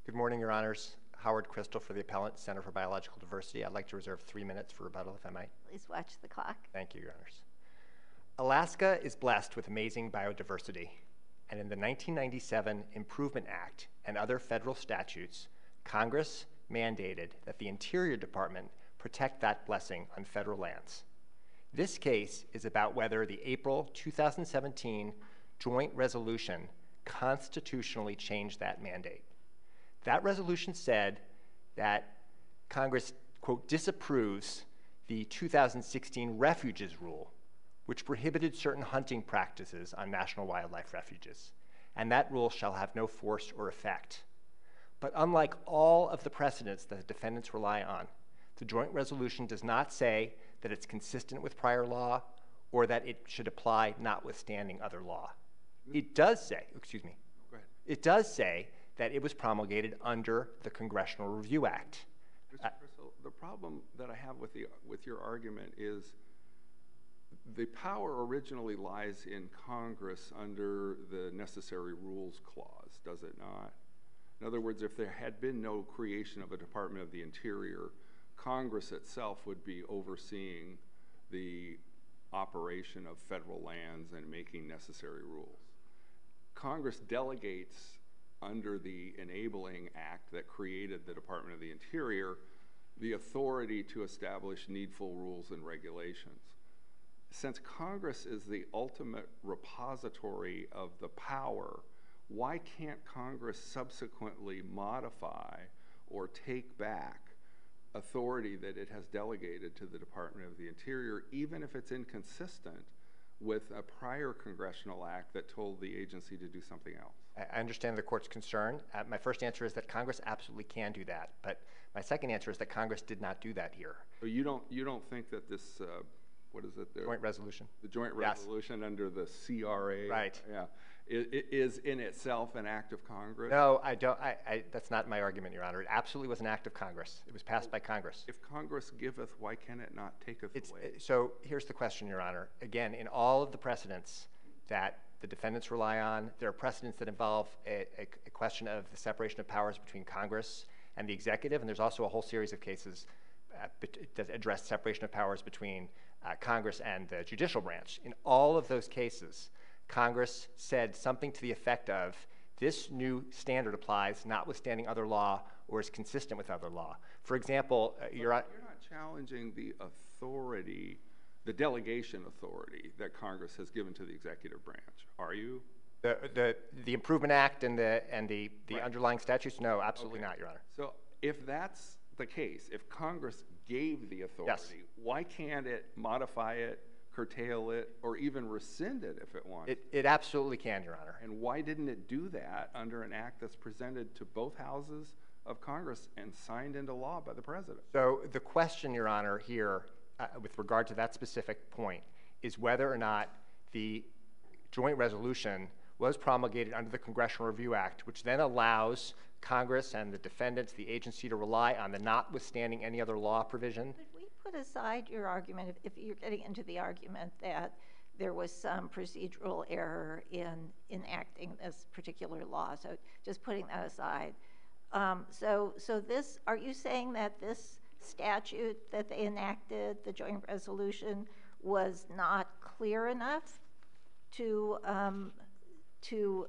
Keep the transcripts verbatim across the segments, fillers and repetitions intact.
Good morning, Your Honors. Howard Crystal for the Appellant, Center for Biological Diversity. I'd like to reserve three minutes for rebuttal, if I might. Please watch the clock. Thank you, Your Honors. Alaska is blessed with amazing biodiversity, and in the nineteen ninety-seven Improvement Act and other federal statutes, Congress mandated that the Interior Department protect that blessing on federal lands. This case is about whether the April two thousand seventeen joint resolution constitutionally changed that mandate. That resolution said that Congress, quote, disapproves the two thousand sixteen refuges rule, which prohibited certain hunting practices on national wildlife refuges, and that rule shall have no force or effect. But unlike all of the precedents that the defendants rely on, the joint resolution does not say that it's consistent with prior law or that it should apply notwithstanding other law. It does say, excuse me, Go ahead. it does say that it was promulgated under the Congressional Review Act. Mister Crystal, the problem that I have with the with your argument is the power originally lies in Congress under the Necessary Rules Clause, does it not? In other words, if there had been no creation of a Department of the Interior, Congress itself would be overseeing the operation of federal lands and making necessary rules. Congress delegates under the Enabling Act that created the Department of the Interior the authority to establish needful rules and regulations. Since Congress is the ultimate repository of the power, why can't Congress subsequently modify or take back authority that it has delegated to the Department of the Interior, even if it's inconsistent with a prior congressional act that told the agency to do something else? I understand the court's concern. Uh, my first answer is that Congress absolutely can do that, but my second answer is that Congress did not do that here. So you don't you don't think that this uh, what is it? The Joint resolution. The joint Yes. resolution under the C R A, Right. Yeah, it is in itself an act of Congress. No, I don't. I, I, that's not my argument, Your Honor. It absolutely was an act of Congress. It was passed by Congress. If Congress giveth, why can it not taketh It's, away? so here's the question, Your Honor. Again, in all of the precedents that the defendants rely on, there are precedents that involve a, a, a question of the separation of powers between Congress and the executive, and there's also a whole series of cases uh, that address separation of powers between uh, Congress and the judicial branch. In all of those cases, Congress said something to the effect of, this new standard applies notwithstanding other law or is consistent with other law. For example, uh, you're, you're not challenging the authority, the delegation authority that Congress has given to the executive branch, are you? The, the, the Improvement Act and the, and the, the Right. underlying statutes? No, absolutely Okay. not, Your Honor. So if that's the case, if Congress gave the authority, why can't it modify it, curtail it, or even rescind it if it wants? It, it absolutely can, Your Honor. And why didn't it do that under an act that's presented to both houses of Congress and signed into law by the president? So the question, Your Honor, here, uh, with regard to that specific point, is whether or not the joint resolution was promulgated under the Congressional Review Act, which then allows Congress and the defendants, the agency, to rely on the notwithstanding any other law provision. Could we put aside your argument, if, if you're getting into the argument that there was some procedural error in enacting this particular law, so just putting that aside. Um, so, so this, are you saying that this statute that they enacted, the joint resolution, was not clear enough to, um, to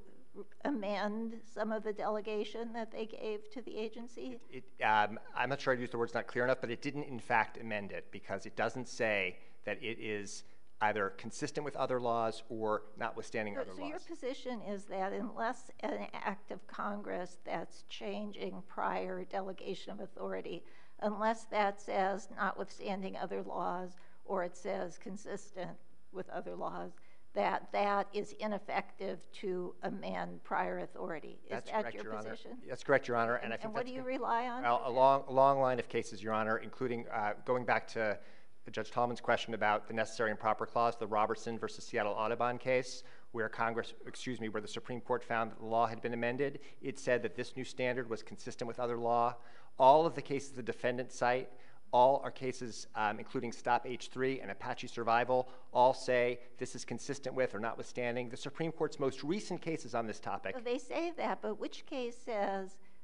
amend some of the delegation that they gave to the agency? It, um, I'm not sure I'd use the words not clear enough, but it didn't in fact amend it because it doesn't say that it is either consistent with other laws or notwithstanding So, other so laws. your position is that unless an act of Congress that's changing prior delegation of authority, unless that says notwithstanding other laws or it says consistent with other laws, that that is ineffective to amend prior authority. Is That's that correct, your Your Honor. position? That's correct, Your Honor. And, And, I think and what that's do you good. rely on? Well, for a that? long, a long line of cases, Your Honor, including uh, going back to Judge Tallman's question about the necessary and proper clause, the Robertson versus Seattle Audubon case, where Congress, excuse me, where the Supreme Court found that the law had been amended. It said that this new standard was consistent with other law. All of the cases the defendants cite, all are cases, um, including Stop H three and Apache Survival, all say this is consistent with or notwithstanding the Supreme Court's most recent cases on this topic. So they say that, but which case says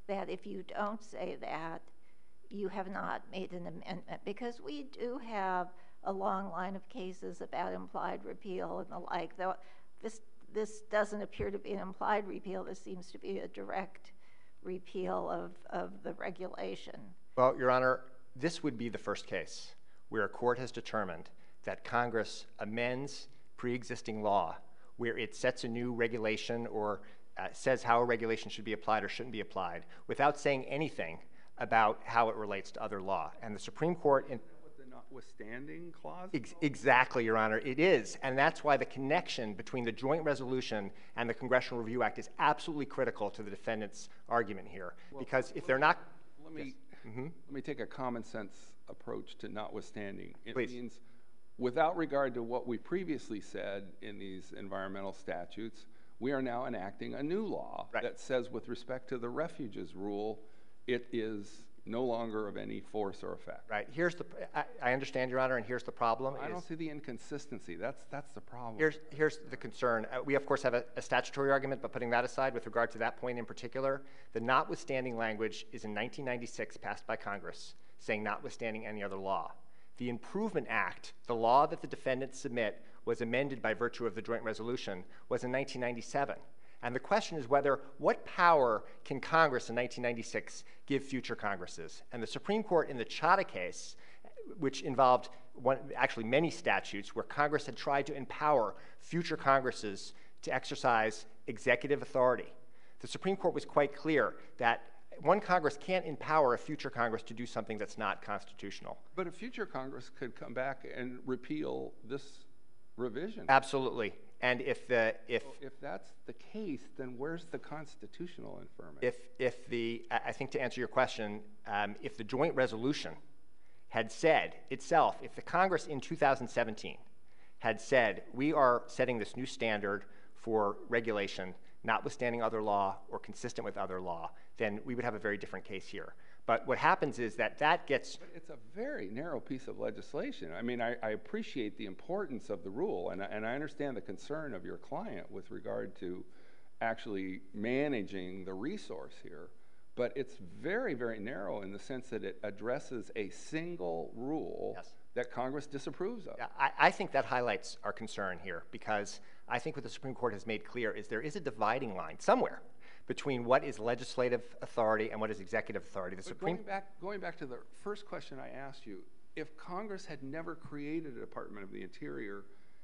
that if you don't say that, you have not made an amendment, because we do have a long line of cases about implied repeal and the like, though this, this doesn't appear to be an implied repeal. This seems to be a direct repeal of, of the regulation. Well, Your Honor, this would be the first case where a court has determined that Congress amends pre-existing law, where it sets a new regulation or uh, says how a regulation should be applied or shouldn't be applied, without saying anything about how it relates to other law. And the Supreme Court in What the notwithstanding clause? Ex exactly, Your Honor, it is. And that's why the connection between the joint resolution and the Congressional Review Act is absolutely critical to the defendant's argument here. Well, because if they're not... Let me, yes. mm-hmm. let me take a common sense approach to notwithstanding. It Please. means, without regard to what we previously said in these environmental statutes, we are now enacting a new law right. that says, with respect to the refuges rule, it is no longer of any force or effect. Right. Here's the. I, I understand, Your Honor, and here's the problem. I is, don't see the inconsistency. That's that's the problem. Here's here's the concern. Uh, we of course have a, a statutory argument, but putting that aside, with regard to that point in particular, the notwithstanding language is in nineteen ninety-six, passed by Congress, saying notwithstanding any other law. The Improvement Act, the law that the defendants submit was amended by virtue of the joint resolution, was in nineteen ninety-seven. And the question is whether, what power can Congress in nineteen ninety-six give future Congresses? And the Supreme Court in the Chadha case, which involved one, actually many statutes where Congress had tried to empower future Congresses to exercise executive authority, the Supreme Court was quite clear that one Congress can't empower a future Congress to do something that's not constitutional. But a future Congress could come back and repeal this revision. Absolutely. And if the if so if that's the case, then where's the constitutional infirmity? if if the I think to answer your question, um, if the joint resolution had said itself, if the Congress in two thousand seventeen had said we are setting this new standard for regulation, notwithstanding other law or consistent with other law, then we would have a very different case here. But what happens is that that gets... But it's a very narrow piece of legislation. I mean, I, I appreciate the importance of the rule, and I, and I understand the concern of your client with regard to actually managing the resource here. But it's very, very narrow in the sense that it addresses a single rule Yes. that Congress disapproves of. Yeah, I, I think that highlights our concern here, because I think what the Supreme Court has made clear is there is a dividing line somewhere between what is legislative authority and what is executive authority. The But Supreme going back, going back to the first question I asked you, if Congress had never created a Department of the Interior,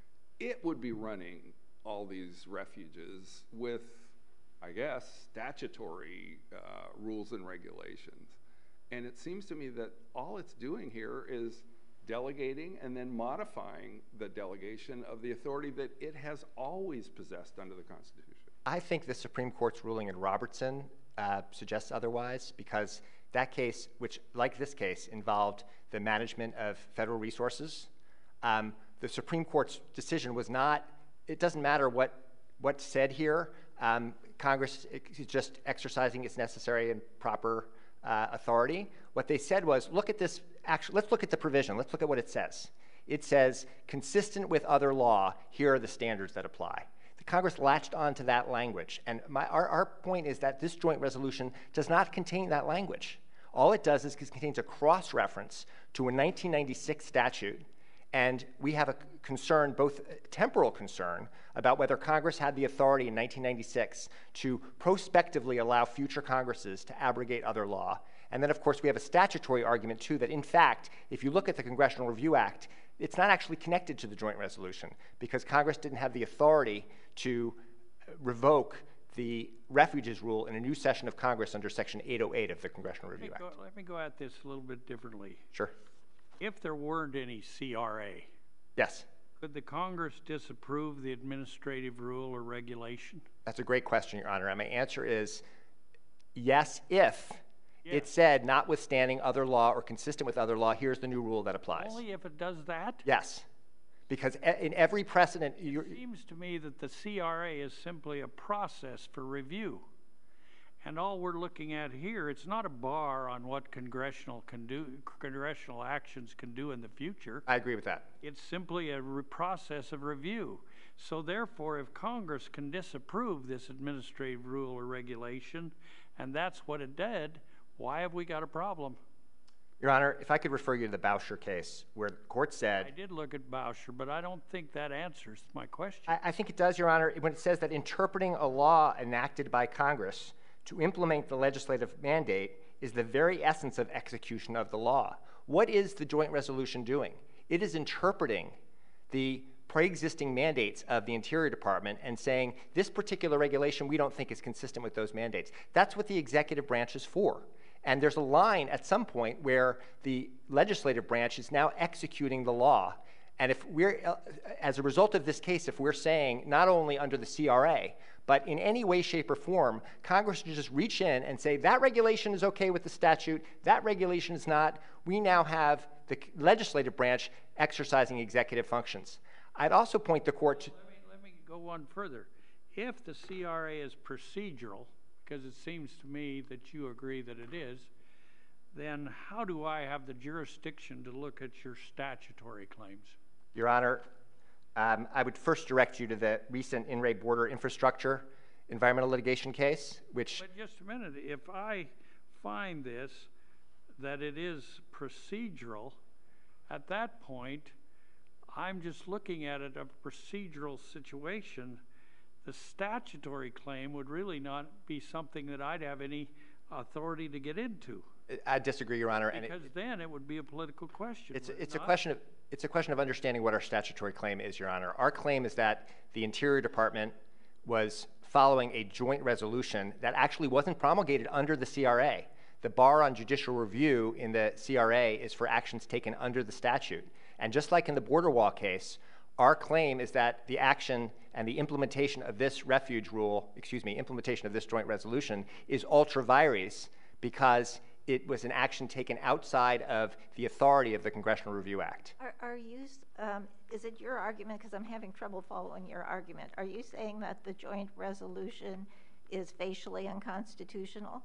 it would be running all these refuges with, I guess, statutory uh, rules and regulations. And it seems to me that all it's doing here is delegating and then modifying the delegation of the authority that it has always possessed under the Constitution. I think the Supreme Court's ruling in Robertson uh, suggests otherwise, because that case, which, like this case, involved the management of federal resources, um, the Supreme Court's decision was not, it doesn't matter what, what's said here, um, Congress is just exercising its necessary and proper uh, authority. What they said was, look at this, actually, let's look at the provision, let's look at what it says. It says, consistent with other law, here are the standards that apply. Congress latched on to that language. And my, our, our point is that this joint resolution does not contain that language. All it does is it contains a cross-reference to a nineteen ninety-six statute, and we have a concern, both temporal concern, about whether Congress had the authority in nineteen ninety-six to prospectively allow future Congresses to abrogate other law. And then, of course, we have a statutory argument, too, that in fact, if you look at the Congressional Review Act, it's not actually connected to the joint resolution, because Congress didn't have the authority to revoke the refuges rule in a new session of Congress under Section eight oh eight of the Congressional Review Let me, Act. go, let me go at this a little bit differently. Sure. If there weren't any C R A, Yes. could the Congress disapprove the administrative rule or regulation? That's a great question, Your Honor. And my answer is yes, if Yeah. it said, notwithstanding other law or consistent with other law, here's the new rule that applies. Only if it does that? Yes. Because e- in every precedent, you're, It seems to me that the C R A is simply a process for review. And all we're looking at here, it's not a bar on what congressional can do, congressional actions can do in the future. I agree with that. It's simply a re- process of review. So therefore, if Congress can disapprove this administrative rule or regulation, and that's what it did, why have we got a problem? Your Honor, if I could refer you to the Boucher case, where the court said— I did look at Boucher, but I don't think that answers my question. I, I think it does, Your Honor, when it says that interpreting a law enacted by Congress to implement the legislative mandate is the very essence of execution of the law. What is the joint resolution doing? It is interpreting the pre-existing mandates of the Interior Department and saying, this particular regulation we don't think is consistent with those mandates. That's what the executive branch is for. And there's a line at some point where the legislative branch is now executing the law. And if we're, uh, as a result of this case, if we're saying not only under the C R A, but in any way, shape, or form, Congress should just reach in and say, that regulation is okay with the statute, that regulation is not, we now have the legislative branch exercising executive functions. I'd also point the court to— Let me, let me go one further. If the C R A is procedural, because it seems to me that you agree that it is, then how do I have the jurisdiction to look at your statutory claims? Your Honor, um, I would first direct you to the recent in-ray border infrastructure environmental litigation case, which— But just a minute, if I find this, that it is procedural, at that point, I'm just looking at it, a procedural situation. The statutory claim would really not be something that I'd have any authority to get into. I disagree, Your Honor. Because and it, then it would be a political question. It's, would it's it a not? question of it's a question of understanding what our statutory claim is, Your Honor. Our claim is that the Interior Department was following a joint resolution that actually wasn't promulgated under the C R A. The bar on judicial review in the C R A is for actions taken under the statute. And just like in the border wall case, our claim is that the action and the implementation of this refuge rule, excuse me, implementation of this joint resolution is ultra vires because it was an action taken outside of the authority of the Congressional Review Act. Are, are you, um, is it your argument, because I'm having trouble following your argument, are you saying that the joint resolution is facially unconstitutional?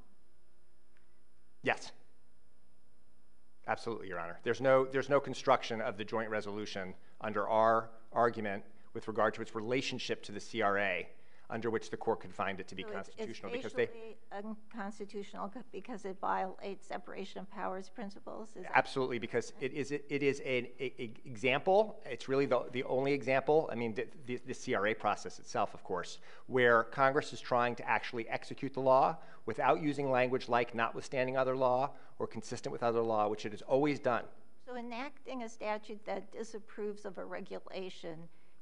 Yes. Absolutely, Your Honor. There's no, there's no construction of the joint resolution under our argument with regard to its relationship to the C R A under which the court could find it to be so constitutional. It's, it's because facially they unconstitutional because it violates separation of powers principles? Is absolutely, because it is, it, it is an a, a example, it's really the, the only example, I mean, the, the, the C R A process itself, of course, where Congress is trying to actually execute the law without using language like notwithstanding other law or consistent with other law, which it has always done. So enacting a statute that disapproves of a regulation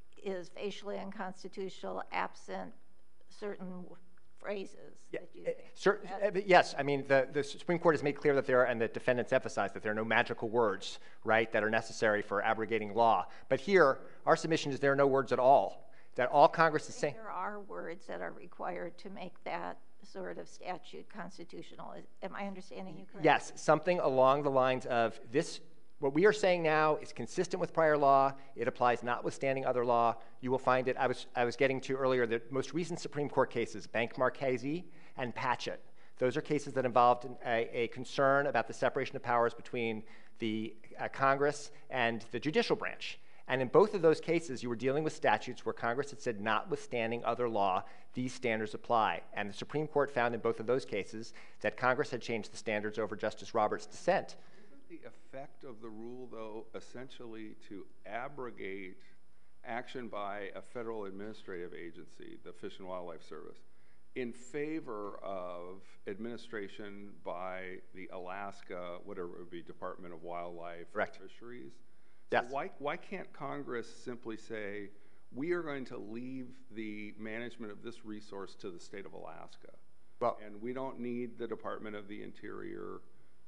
is facially unconstitutional absent certain phrases Yeah, that you uh, cer- uh, yes, I mean, the, the Supreme Court has made clear that there are, and the defendants emphasize that there are no magical words, right, that are necessary for abrogating law. But here, our submission is there are no words at all, that all Congress is saying— There are words that are required to make that sort of statute constitutional. Is, am I understanding you correctly? Yes, something along the lines of this. What we are saying now is consistent with prior law. It applies notwithstanding other law. You will find it. I was, I was getting to earlier the most recent Supreme Court cases, Bank Marchese and Patchett. Those are cases that involved a, a concern about the separation of powers between the uh, Congress and the judicial branch. And in both of those cases, you were dealing with statutes where Congress had said, notwithstanding other law, these standards apply. And the Supreme Court found in both of those cases that Congress had changed the standards over Justice Roberts' dissent. The effect of the rule, though, essentially to abrogate action by a federal administrative agency, the Fish and Wildlife Service, in favor of administration by the Alaska, whatever it would be, Department of Wildlife Correct. and Fisheries. Yes. So why, why can't Congress simply say, we are going to leave the management of this resource to the state of Alaska, Well, and we don't need the Department of the Interior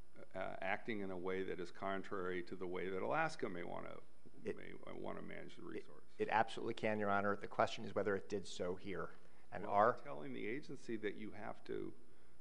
Uh, acting in a way that is contrary to the way that Alaska may want to may want to manage the resource. It, it absolutely can, Your Honor. The question is whether it did so here. And well, our telling the agency that you have to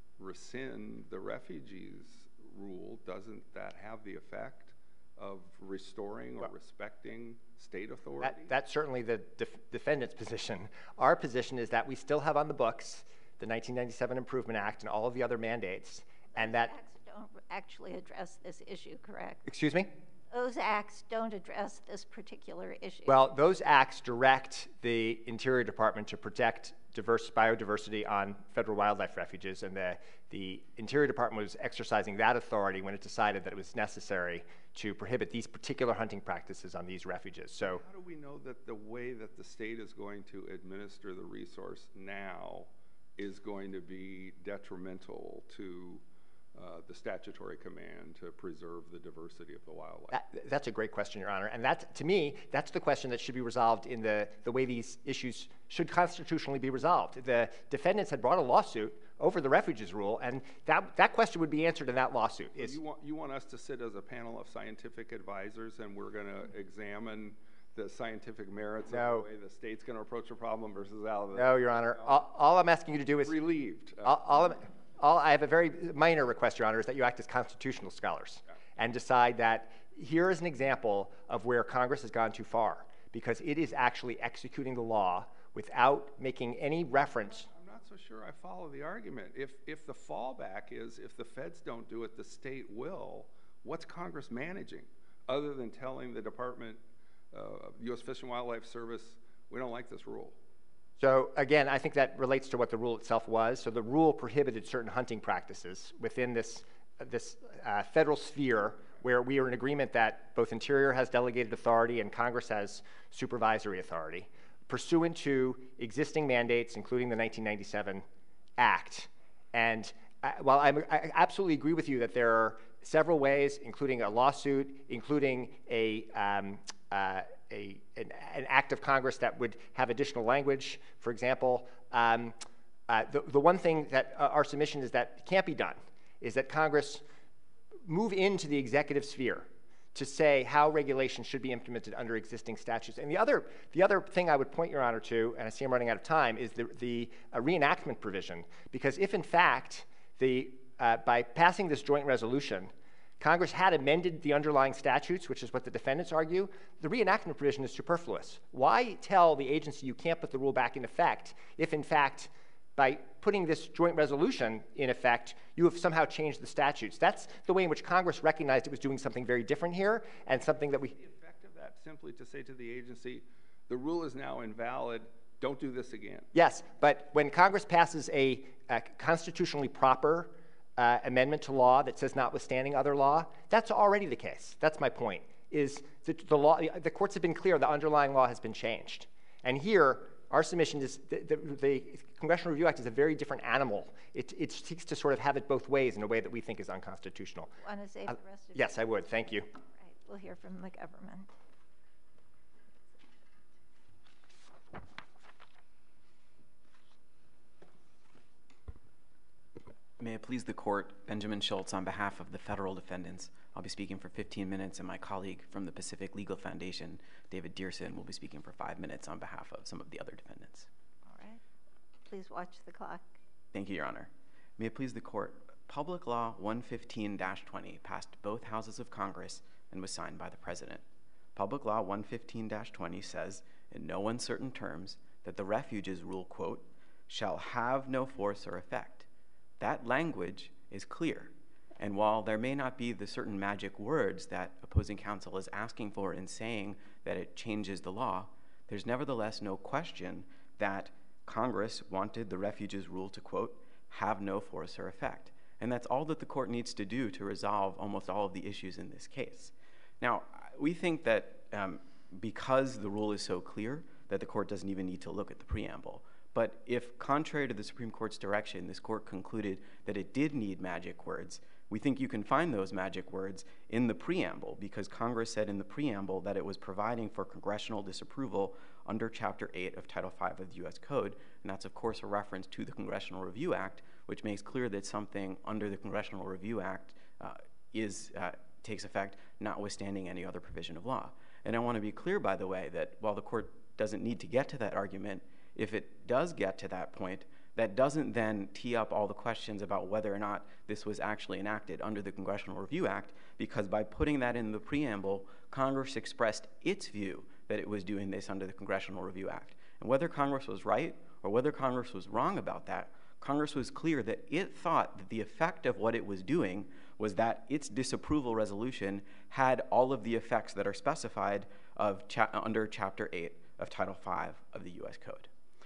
rescind the refugees rule, doesn't that have the effect of restoring or well, respecting state authority? That, that's certainly the def defendant's position. Our position is that we still have on the books the nineteen ninety-seven Improvement Act and all of the other mandates, and that don't actually address this issue, correct? Excuse me? those acts don't address this particular issue. Well, those acts direct the Interior Department to protect diverse biodiversity on federal wildlife refuges, and the, the Interior Department was exercising that authority when it decided that it was necessary to prohibit these particular hunting practices on these refuges. So, how do we know that the way that the state is going to administer the resource now is going to be detrimental to Uh, the statutory command to preserve the diversity of the wildlife? That, that's a great question, Your Honor. And that, to me, that's the question that should be resolved in the, the way these issues should constitutionally be resolved. The defendants had brought a lawsuit over the refuges rule, and that, that question would be answered in that lawsuit. So you, want, you want us to sit as a panel of scientific advisors, and we're going to examine the scientific merits no. of the way the state's going to approach a problem versus out of the... No, Your Honor. All, all I'm asking you to do is... Relieved. Uh, all, all I'm, All, I have a very minor request, Your Honor, is that you act as constitutional scholars and decide that here is an example of where Congress has gone too far, because it is actually executing the law without making any reference. I'm not so sure I follow the argument. If, if the fallback is if the feds don't do it, the state will, what's Congress managing other than telling the Department, uh, U S Fish and Wildlife Service, we don't like this rule? So again, I think that relates to what the rule itself was. So the rule prohibited certain hunting practices within this, this uh, federal sphere where we are in agreement that both Interior has delegated authority and Congress has supervisory authority, pursuant to existing mandates, including the nineteen ninety-seven Act. And uh, while I'm, I absolutely agree with you that there are several ways, including a lawsuit, including a, um, uh, A, an, an act of Congress that would have additional language. For example, um, uh, the, the one thing that uh, our submission is that can't be done is that Congress move into the executive sphere to say how regulations should be implemented under existing statutes. And the other, the other thing I would point Your Honor to, and I see I'm running out of time, is the, the uh, reenactment provision. Because if in fact, the, uh, by passing this joint resolution, Congress had amended the underlying statutes, which is what the defendants argue, the reenactment provision is superfluous. Why tell the agency you can't put the rule back in effect if, in fact, by putting this joint resolution in effect, you have somehow changed the statutes? That's the way in which Congress recognized it was doing something very different here, and something that we... The effect of that simply to say to the agency, the rule is now invalid, don't do this again. Yes, but when Congress passes a, a constitutionally proper Uh, amendment to law that says notwithstanding other law, that's already the case. That's my point, is that the law, the courts have been clear, the underlying law has been changed. And here, our submission is, the, the, the Congressional Review Act is a very different animal. It, it seeks to sort of have it both ways in a way that we think is unconstitutional. Want to save uh, the rest of Yes, I would, thank you. All right, we'll hear from the government. May it please the court, Benjamin Schultz on behalf of the federal defendants. I'll be speaking for fifteen minutes, and my colleague from the Pacific Legal Foundation, David Dearson, will be speaking for five minutes on behalf of some of the other defendants. All right. Please watch the clock. Thank you, Your Honor. May it please the court, Public Law one fifteen dash twenty passed both houses of Congress and was signed by the President. Public Law one fifteen dash twenty says, in no uncertain terms, that the refuges rule, quote, shall have no force or effect. That language is clear, and while there may not be the certain magic words that opposing counsel is asking for in saying that it changes the law, there's nevertheless no question that Congress wanted the refuges rule to, quote, have no force or effect. And that's all that the court needs to do to resolve almost all of the issues in this case. Now, we think that um, because the rule is so clear that the court doesn't even need to look at the preamble. But if, contrary to the Supreme Court's direction, this court concluded that it did need magic words, we think you can find those magic words in the preamble, because Congress said in the preamble that it was providing for congressional disapproval under Chapter eight of Title five of the U S Code, and that's, of course, a reference to the Congressional Review Act, which makes clear that something under the Congressional Review Act uh, is, uh, takes effect notwithstanding any other provision of law. And I want to be clear, by the way, that while the court doesn't need to get to that argument, if it does get to that point, that doesn't then tee up all the questions about whether or not this was actually enacted under the Congressional Review Act, because by putting that in the preamble, Congress expressed its view that it was doing this under the Congressional Review Act. And whether Congress was right or whether Congress was wrong about that, Congress was clear that it thought that the effect of what it was doing was that its disapproval resolution had all of the effects that are specified of cha- under Chapter eight of Title five of the U S Code.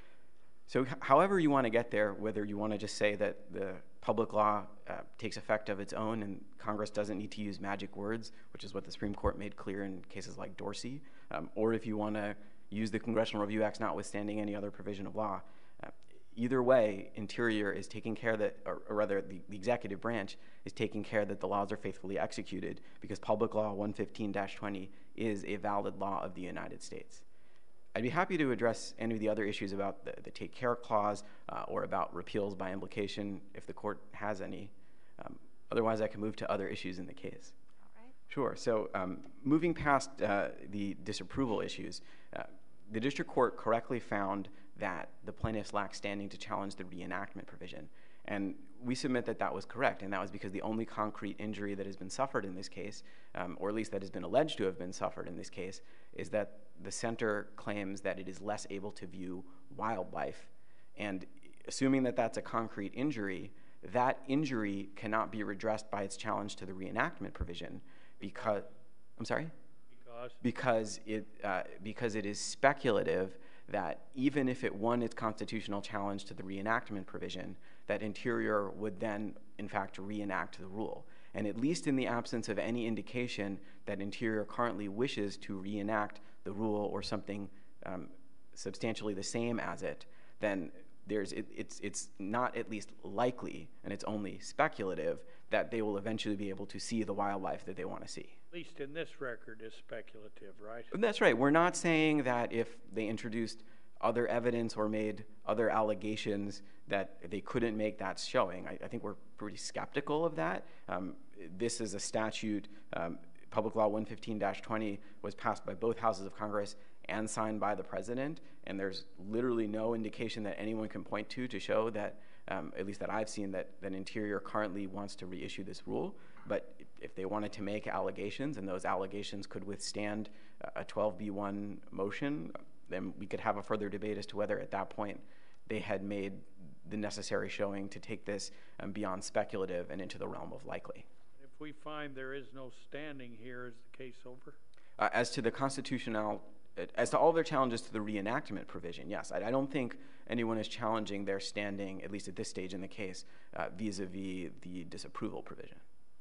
So however you want to get there, whether you want to just say that the public law uh, takes effect of its own and Congress doesn't need to use magic words, which is what the Supreme Court made clear in cases like Dorsey, um, or if you want to use the Congressional Review Act notwithstanding any other provision of law, uh, either way, Interior is taking care that, or, or rather the, the executive branch is taking care that the laws are faithfully executed because Public Law one fifteen dash twenty is a valid law of the United States. I'd be happy to address any of the other issues about the, the take care clause uh, or about repeals by implication if the court has any. Um, otherwise, I can move to other issues in the case. All right. Sure. So um, moving past uh, the disapproval issues, uh, the district court correctly found that the plaintiffs lacked standing to challenge the reenactment provision. And we submit that that was correct, and that was because the only concrete injury that has been suffered in this case, um, or at least that has been alleged to have been suffered in this case, is that the center claims that it is less able to view wildlife. And assuming that that's a concrete injury, that injury cannot be redressed by its challenge to the reenactment provision because, I'm sorry? Because? Because it, uh, because it is speculative that even if it won its constitutional challenge to the reenactment provision, that Interior would then, in fact, reenact the rule. And at least in the absence of any indication that Interior currently wishes to reenact the rule or something um, substantially the same as it, then there's it, it's it's not at least likely, and it's only speculative, that they will eventually be able to see the wildlife that they want to see. At least in this record is speculative, right? That's right. We're not saying that if they introduced other evidence or made other allegations that they couldn't make that showing. I, I think we're pretty skeptical of that. Um, this is a statute, um, Public Law one fifteen dash twenty was passed by both houses of Congress and signed by the president, and there's literally no indication that anyone can point to to show that, um, at least that I've seen, that, that Interior currently wants to reissue this rule. But if they wanted to make allegations and those allegations could withstand a twelve B one motion, then we could have a further debate as to whether at that point they had made the necessary showing to take this um, beyond speculative and into the realm of likely. If we find there is no standing here, is the case over? Uh, as to the constitutional, as to all their challenges to the reenactment provision, yes. I, I don't think anyone is challenging their standing, at least at this stage in the case, uh, vis-a-vis the disapproval provision.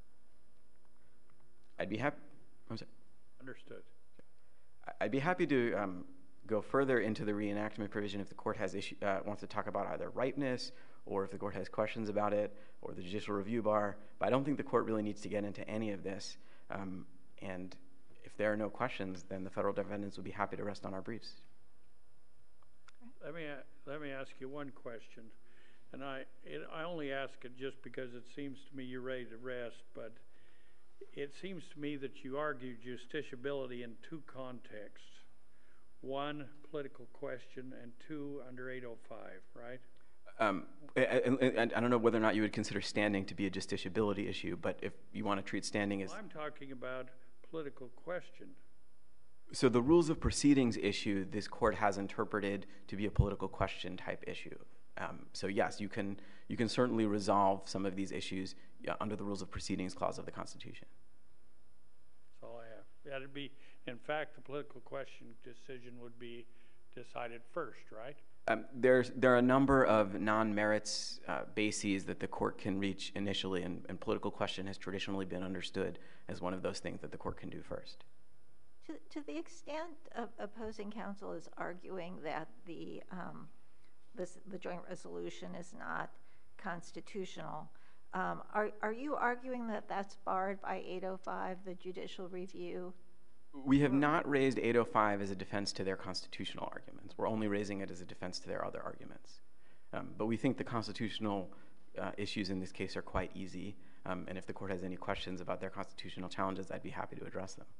I'd be happy. I'm sorry. Understood. I'd be happy to um, go further into the reenactment provision if the court has issue, uh, wants to talk about either ripeness or if the court has questions about it or the judicial review bar. But I don't think the court really needs to get into any of this. Um, and if there are no questions, then the federal defendants would be happy to rest on our briefs. Let me let me ask you one question, and I it, I only ask it just because it seems to me you're ready to rest, but it seems to me that you argue justiciability in two contexts. One, political question, and two, under eight oh five, right? Um, and, and I don't know whether or not you would consider standing to be a justiciability issue, but if you want to treat standing as... Well, I'm talking about political question. So the rules of proceedings issue, this court has interpreted to be a political question type issue. Um, so yes, you can you can certainly resolve some of these issues yeah, under the rules of proceedings clause of the Constitution. That's all I have. That'd be, in fact, the political question decision would be decided first, right? Um, there's there are a number of non-merits uh, bases that the court can reach initially, and, and political question has traditionally been understood as one of those things that the court can do first. To, to the extent of opposing counsel is arguing that the um, this, the joint resolution is not constitutional, um, are, are you arguing that that's barred by eight oh five, the judicial review? We have not raised eight oh five as a defense to their constitutional arguments. We're only raising it as a defense to their other arguments. Um, but we think the constitutional uh, issues in this case are quite easy, um, and if the court has any questions about their constitutional challenges, I'd be happy to address them.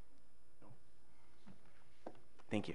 Thank you.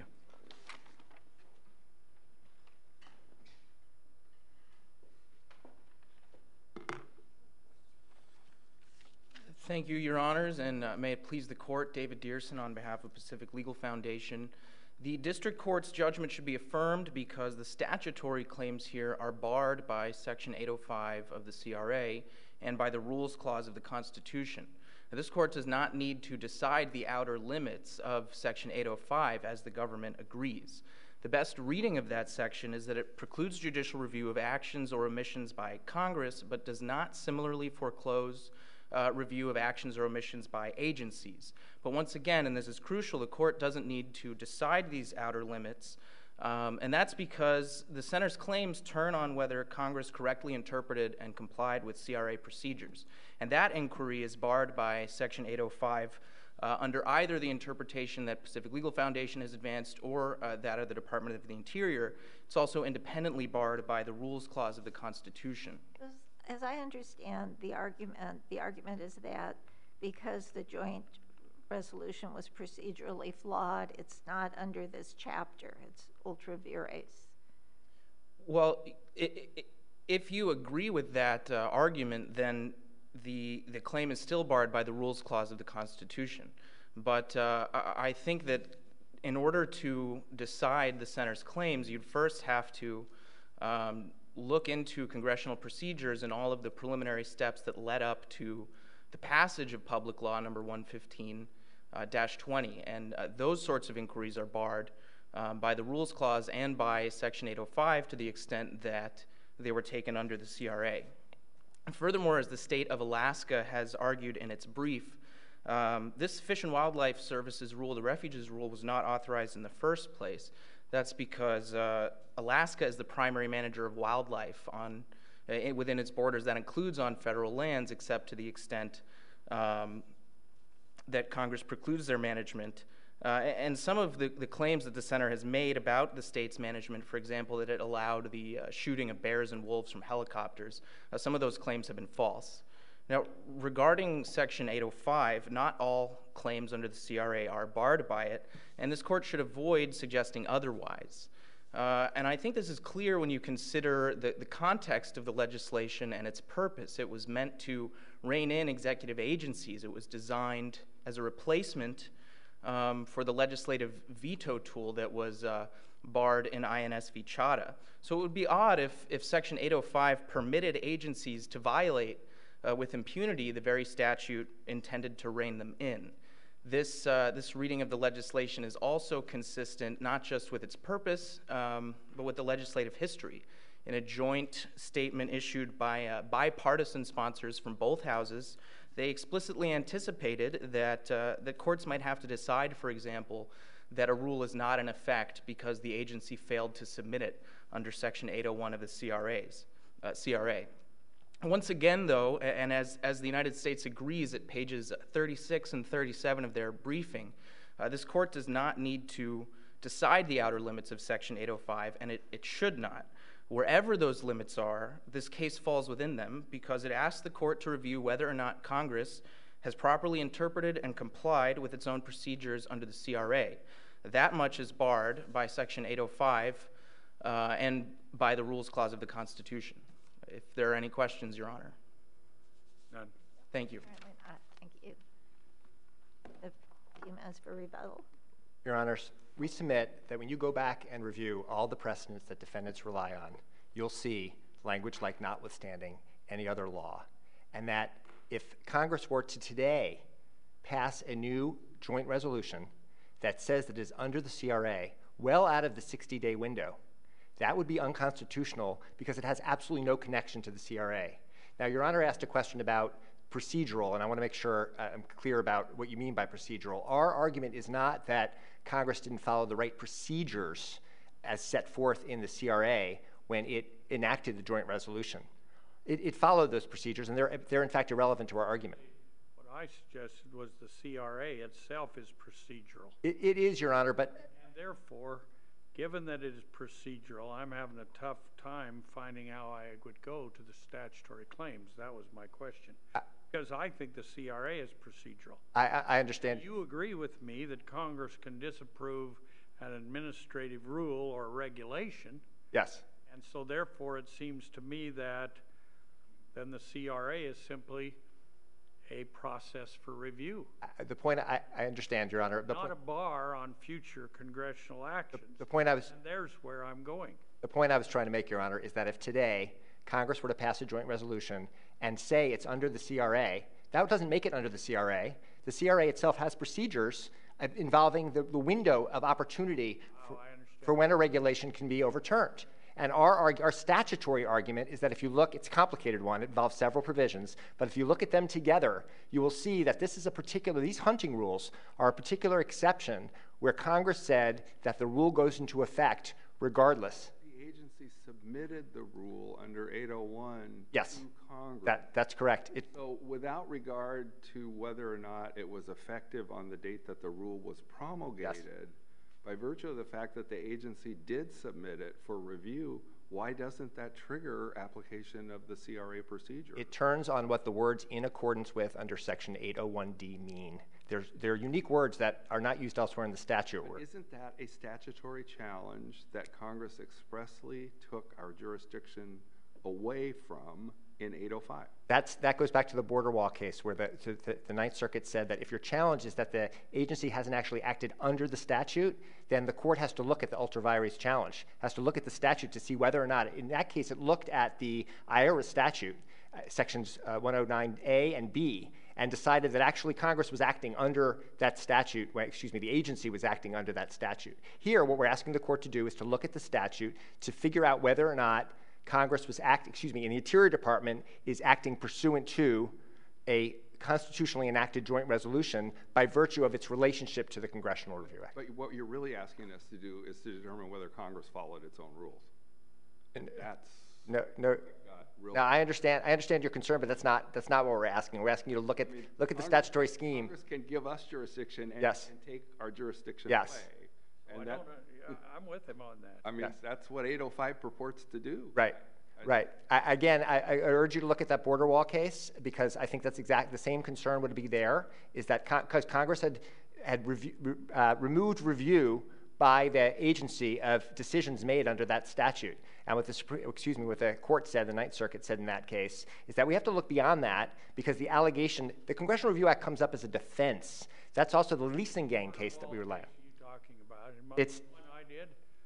Thank you, Your Honors, and uh, may it please the Court, David Dearson on behalf of Pacific Legal Foundation, The district court's judgment should be affirmed because the statutory claims here are barred by Section eight oh five of the C R A and by the Rules Clause of the Constitution. Now, this court does not need to decide the outer limits of Section eight oh five as the government agrees. The best reading of that section is that it precludes judicial review of actions or omissions by Congress, but does not similarly foreclose uh, review of actions or omissions by agencies. But once again, and this is crucial, the court doesn't need to decide these outer limits, um, and that's because the center's claims turn on whether Congress correctly interpreted and complied with C R A procedures. And that inquiry is barred by Section eight oh five Uh, under either the interpretation that Pacific Legal Foundation has advanced or uh, that of the Department of the Interior. It's also independently barred by the Rules Clause of the Constitution. As, as I understand the argument, the argument is that because the joint resolution was procedurally flawed, it's not under this chapter. It's ultra vires. Well, it, it, if you agree with that uh, argument, then The, the claim is still barred by the Rules Clause of the Constitution. But uh, I, I think that in order to decide the center's claims, you'd first have to um, look into congressional procedures and all of the preliminary steps that led up to the passage of Public Law number one fifteen dash twenty. And uh, those sorts of inquiries are barred um, by the Rules Clause and by Section eight oh five to the extent that they were taken under the C R A. Furthermore, as the state of Alaska has argued in its brief, um, this Fish and Wildlife Services rule, the refuges rule, was not authorized in the first place. That's because uh, Alaska is the primary manager of wildlife on uh, within its borders. That includes on federal lands, except to the extent um, that Congress precludes their management. Uh, and some of the, the claims that the center has made about the state's management, for example, that it allowed the uh, shooting of bears and wolves from helicopters, uh, some of those claims have been false. Now, regarding Section eight oh five, not all claims under the C R A are barred by it, and this court should avoid suggesting otherwise. Uh, and I think this is clear when you consider the, the context of the legislation and its purpose. It was meant to rein in executive agencies. It was designed as a replacement Um, for the legislative veto tool that was uh, barred in I N S v. Chadha. So it would be odd if, if Section eight oh five permitted agencies to violate uh, with impunity the very statute intended to rein them in. This, uh, this reading of the legislation is also consistent not just with its purpose, um, but with the legislative history. In a joint statement issued by uh, bipartisan sponsors from both houses, they explicitly anticipated that, uh, that courts might have to decide, for example, that a rule is not in effect because the agency failed to submit it under Section eight oh one of the C R A's, uh, C R A. Once again, though, and as, as the United States agrees at pages thirty-six and thirty-seven of their briefing, uh, this court does not need to decide the outer limits of Section eight oh five, and it, it should not. Wherever those limits are, this case falls within them because it asks the court to review whether or not Congress has properly interpreted and complied with its own procedures under the C R A. That much is barred by Section eight oh five uh, and by the Rules Clause of the Constitution. If there are any questions, Your Honor. None. Thank you. Apparently not. Thank you. A few minutes for rebuttal. Your Honors, we submit that when you go back and review all the precedents that defendants rely on, you'll see language like notwithstanding any other law, and that if Congress were to today pass a new joint resolution that says that it is under the C R A, well out of the sixty-day window, that would be unconstitutional because it has absolutely no connection to the C R A. Now, Your Honor asked a question about procedural, and I want to make sure I'm clear about what you mean by procedural. Our argument is not that Congress didn't follow the right procedures as set forth in the C R A when it enacted the joint resolution. It, it followed those procedures, and they're, they're in fact irrelevant to our argument. What I suggested was the C R A itself is procedural. It, it is, Your Honor, but... And therefore, given that it is procedural, I'm having a tough time finding how I would go to the statutory claims. That was my question. Uh, Because I think the C R A is procedural. I, I understand. Do you agree with me that Congress can disapprove an administrative rule or regulation? Yes. And so therefore it seems to me that then the C R A is simply a process for review, Uh, The point, I, I understand, Your Honor. The not point, a bar on future congressional actions. the point I was, And there's where I'm going. the point I was trying to make, Your Honor, is that if today Congress were to pass a joint resolution and say it's under the C R A, that doesn't make it under the C R A. The C R A itself has procedures uh, involving the, the window of opportunity for, Oh, I understand. for when a regulation can be overturned. And our, our, our statutory argument is that if you look, it's a complicated one, it involves several provisions, but if you look at them together, you will see that this is a particular, these hunting rules are a particular exception where Congress said that the rule goes into effect regardless. The agency submitted the rule under eight oh one Yes. to Congress. That, that's correct. It, So without regard to whether or not it was effective on the date that the rule was promulgated, by virtue of the fact that the agency did submit it for review, why doesn't that trigger application of the C R A procedure? It turns on what the words in accordance with under section eight oh one D mean. There's, there are unique words that are not used elsewhere in the statute. But isn't that a statutory challenge that Congress expressly took our jurisdiction away from in eight oh five? That's, that goes back to the border wall case where the, to, the, the Ninth Circuit said that if your challenge is that the agency hasn't actually acted under the statute, then the court has to look at the ultra vires challenge, has to look at the statute to see whether or not, in that case, it looked at the I R S statute, uh, sections uh, one oh nine A and B, and decided that actually Congress was acting under that statute, well, excuse me, the agency was acting under that statute. Here, what we're asking the court to do is to look at the statute to figure out whether or not Congress was acting, excuse me, and the Interior Department is acting pursuant to a constitutionally enacted joint resolution by virtue of its relationship to the Congressional Review Act. But what you're really asking us to do is to determine whether Congress followed its own rules. And that's No, no. got real. Now I understand. I understand your concern, but that's not that's not what we're asking. We're asking you to look at I mean, look at the Congress- statutory scheme. Congress can give us jurisdiction and, Yes. and take our jurisdiction Yes. away. Oh, And I that, don't, uh, yeah, I'm with him on that. I mean, Yes. that's what eight oh five purports to do. Right. Right. I, again, I, I urge you to look at that border wall case because I think that's exactly the same concern would be there. Is that because con Congress had had review, uh, removed review by the agency of decisions made under that statute, and what the Supreme, excuse me, what the court said, the Ninth Circuit said in that case, is that we have to look beyond that because the allegation, the Congressional Review Act comes up as a defense. That's also the leasing gang case that we rely on. You talking about it? It's- One I did.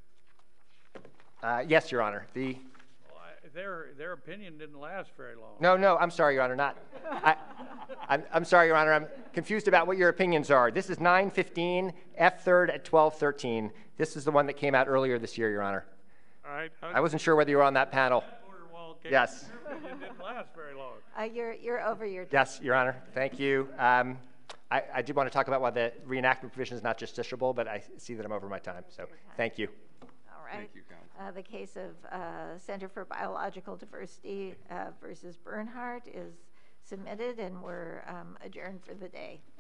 Uh, yes, Your Honor. The Well, I, their their opinion didn't last very long. No, no, I'm sorry, Your Honor, not. I, I'm, I'm sorry, Your Honor, I'm confused about what your opinions are. This is nine fifteen, F third at twelve thirteen. This is the one that came out earlier this year, Your Honor. All right. I wasn't sure whether you were on that panel. Border wall case, Yes. Their opinion didn't last very long. Uh, you're, you're over your time. Yes, Your Honor, thank you. Um, I, I did want to talk about why the reenactment provision is not justiciable, but I see that I'm over my time, so thank you. All right. Thank you, counsel. Uh, the case of uh, Center for Biological Diversity uh, versus Bernhardt is submitted, and we're um, adjourned for the day.